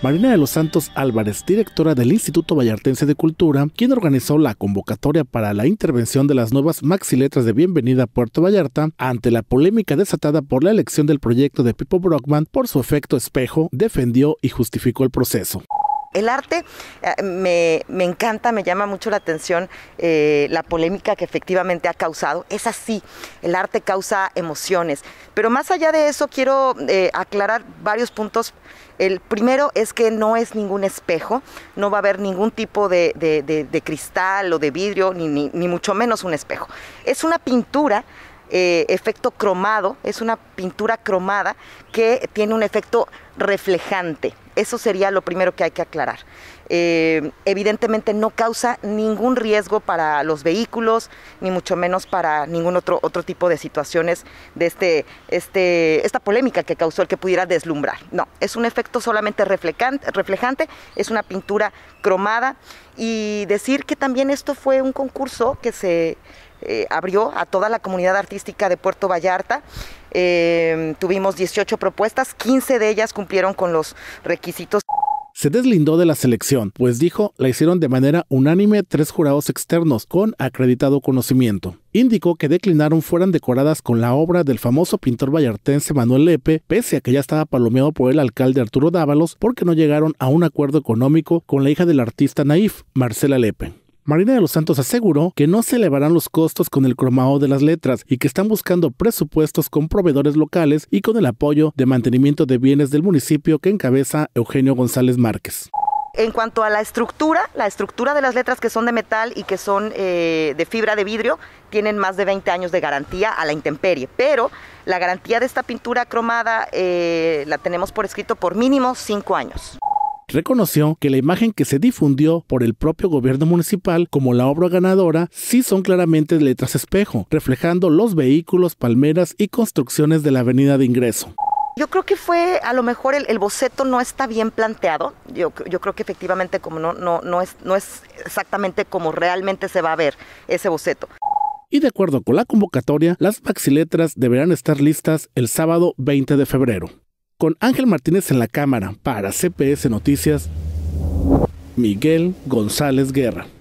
Marina de los Santos Álvarez, directora del Instituto Vallartense de Cultura, quien organizó la convocatoria para la intervención de las nuevas maxiletras de bienvenida a Puerto Vallarta, ante la polémica desatada por la elección del proyecto de Pipo Brockman por su efecto espejo, defendió y justificó el proceso. El arte me encanta, me llama mucho la atención la polémica que efectivamente ha causado. Es así, el arte causa emociones. Pero más allá de eso, quiero aclarar varios puntos. El primero es que no es ningún espejo, no va a haber ningún tipo de cristal o de vidrio, ni mucho menos un espejo. Es una pintura, efecto cromado, es una pintura cromada que tiene un efecto reflejante. Eso sería lo primero que hay que aclarar. Evidentemente no causa ningún riesgo para los vehículos, ni mucho menos para ningún otro tipo de situaciones de esta polémica que causó el que pudiera deslumbrar. No, es un efecto solamente reflejante, es una pintura cromada. Y decir que también esto fue un concurso que se abrió a toda la comunidad artística de Puerto Vallarta. Tuvimos 18 propuestas, 15 de ellas cumplieron con los requisitos. Se deslindó de la selección, pues dijo la hicieron de manera unánime 3 jurados externos con acreditado conocimiento. Indicó que declinaron fueran decoradas con la obra del famoso pintor vallartense Manuel Lepe, pese a que ya estaba palomeado por el alcalde Arturo Dávalos, porque no llegaron a un acuerdo económico con la hija del artista naif, Marcela Lepe. Marina de los Santos aseguró que no se elevarán los costos con el cromado de las letras y que están buscando presupuestos con proveedores locales y con el apoyo de mantenimiento de bienes del municipio que encabeza Eugenio González Márquez. En cuanto a la estructura de las letras que son de metal y que son de fibra de vidrio, tienen más de 20 años de garantía a la intemperie, pero la garantía de esta pintura cromada la tenemos por escrito por mínimo 5 años. Reconoció que la imagen que se difundió por el propio gobierno municipal como la obra ganadora sí son claramente letras espejo, reflejando los vehículos, palmeras y construcciones de la avenida de ingreso. Yo creo que fue, a lo mejor el boceto no está bien planteado. Yo creo que efectivamente como no es exactamente como realmente se va a ver ese boceto. Y de acuerdo con la convocatoria, las maxiletras deberán estar listas el sábado 20 de febrero. Con Ángel Martínez en la cámara para CPS Noticias, Miguel González Guerra.